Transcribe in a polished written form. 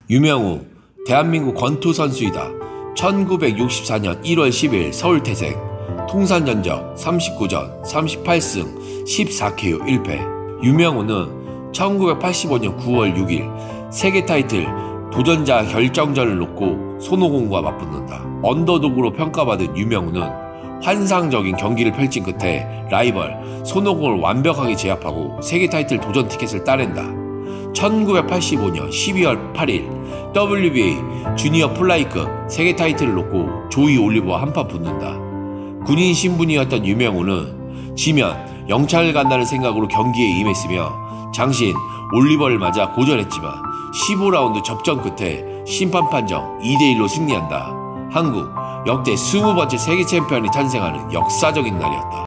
유명우, 대한민국 권투 선수이다. 1964년 1월 10일 서울태생. 통산전적 39전 38승 14KO 1패. 유명우는 1985년 9월 6일 세계 타이틀 도전자 결정전을 놓고 손오공과 맞붙는다. 언더독으로 평가받은 유명우는 환상적인 경기를 펼친 끝에 라이벌 손오공을 완벽하게 제압하고 세계 타이틀 도전 티켓을 따낸다. 1985년 12월 8일 WBA 주니어 플라이급 세계 타이틀을 놓고 조이 올리버와 한판 붙는다. 군인 신분이었던 유명우는 지면 영창을 간다는 생각으로 경기에 임했으며 장신 올리버를 맞아 고전했지만 15라운드 접전 끝에 심판 판정 2대1로 승리한다. 한국 역대 20번째 세계 챔피언이 탄생하는 역사적인 날이었다.